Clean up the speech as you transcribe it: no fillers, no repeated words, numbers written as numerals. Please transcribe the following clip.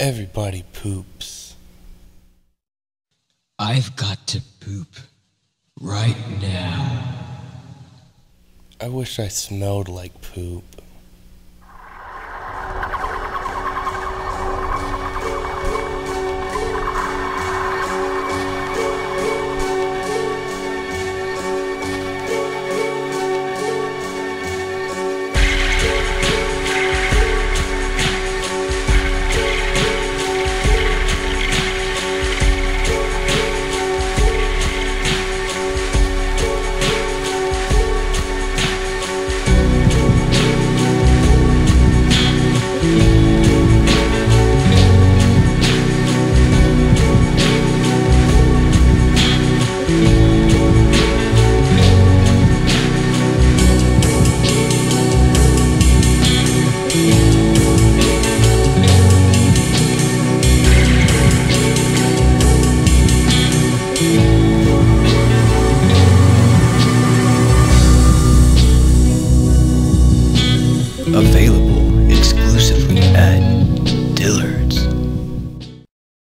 Everybody poops. I've got to poop right now. I wish I smelled like poop. Available exclusively at Dillard's.